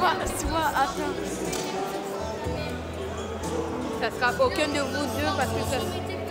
Soit, attends. Ça sera aucun de vous deux parce que ça...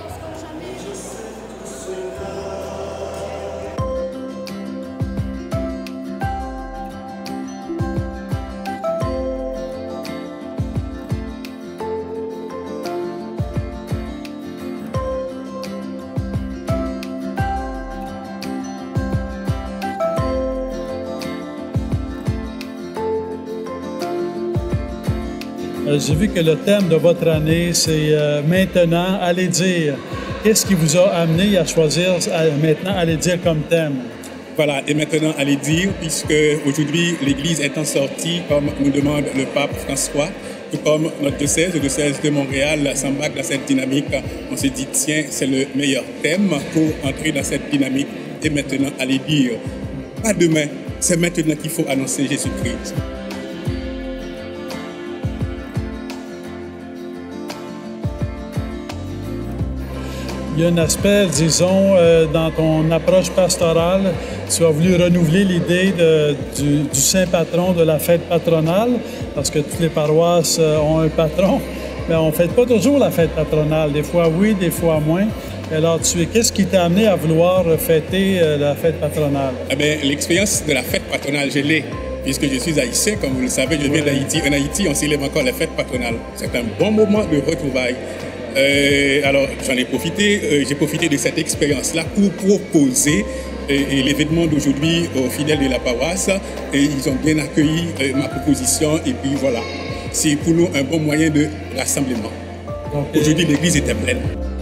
J'ai vu que le thème de votre année, c'est maintenant, allez dire. Qu'est-ce qui vous a amené à choisir maintenant, allez dire comme thème? Voilà, et maintenant, allez dire, puisque aujourd'hui, l'Église étant sortie, comme nous demande le pape François, tout comme notre diocèse, le diocèse de Montréal, s'embarque dans cette dynamique, on s'est dit, tiens, c'est le meilleur thème pour entrer dans cette dynamique. Et maintenant, allez dire. Pas demain, c'est maintenant qu'il faut annoncer Jésus-Christ. Il y a un aspect, disons, dans ton approche pastorale, tu as voulu renouveler l'idée du saint patron de la fête patronale, parce que toutes les paroisses ont un patron, mais on ne fête pas toujours la fête patronale. Des fois oui, des fois moins. Alors, qu'est-ce qui t'a amené à vouloir fêter la fête patronale? Eh bien, l'expérience de la fête patronale, je l'ai. Puisque je suis haïtien, comme vous le savez, je viens d'Haïti. En Haïti, on célèbre encore la fête patronale. C'est un bon moment de retrouvailles. Alors, j'en ai profité, j'ai profité de cette expérience-là pour proposer l'événement d'aujourd'hui aux fidèles de la paroisse. Et ils ont bien accueilli ma proposition. Et puis voilà, c'est pour nous un bon moyen de rassemblement. Aujourd'hui, l'église était pleine.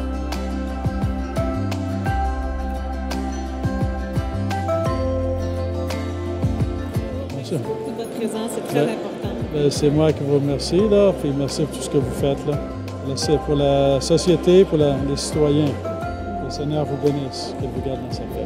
Toute votre présence est très importante. C'est moi qui vous remercie, là, puis merci pour tout ce que vous faites, là. C'est pour la société, pour les citoyens. Que le Seigneur vous bénisse, qu'il vous garde dans sa paix.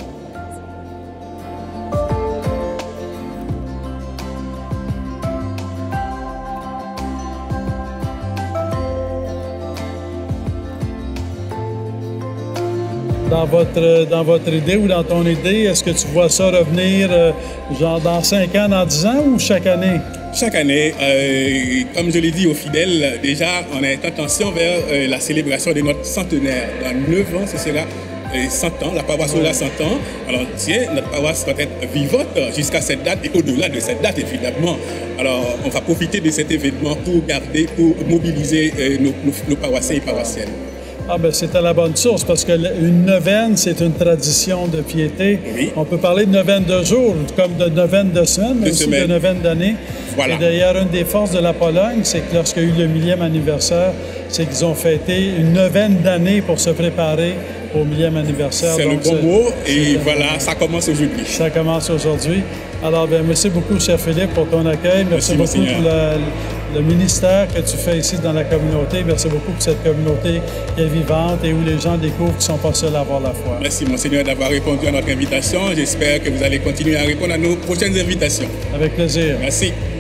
Dans votre idée ou dans ton idée, est-ce que tu vois ça revenir genre dans 5 ans, dans 10 ans ou chaque année? Chaque année, comme je l'ai dit aux fidèles, déjà on est en tension vers la célébration de notre centenaire. Dans 9 ans, ce sera 100 ans, la paroisse aura 100 ans. Alors tiens, notre paroisse doit être vivante jusqu'à cette date et au-delà de cette date, évidemment. Alors on va profiter de cet événement pour garder, pour mobiliser nos paroissiens et paroissiennes. Ah ben c'est à la bonne source, parce qu'une neuvaine, c'est une tradition de piété. Oui. On peut parler de neuvaine de jours, comme de neuvaine de semaines, mais aussi de neuvaine d'année. Voilà. Et d'ailleurs, une des forces de la Pologne, c'est que lorsqu'il y a eu le 1000e anniversaire, c'est qu'ils ont fêté une neuvaine d'années pour se préparer au 1000e anniversaire. C'est le bon mot, et voilà, ça commence aujourd'hui. Ça commence aujourd'hui. Alors, bien, merci beaucoup, cher Philippe, pour ton accueil. Merci beaucoup pour le ministère que tu fais ici dans la communauté. Merci beaucoup pour cette communauté qui est vivante et où les gens découvrent qu'ils ne sont pas seuls à avoir la foi. Merci, Monseigneur, d'avoir répondu à notre invitation. J'espère que vous allez continuer à répondre à nos prochaines invitations. Avec plaisir. Merci.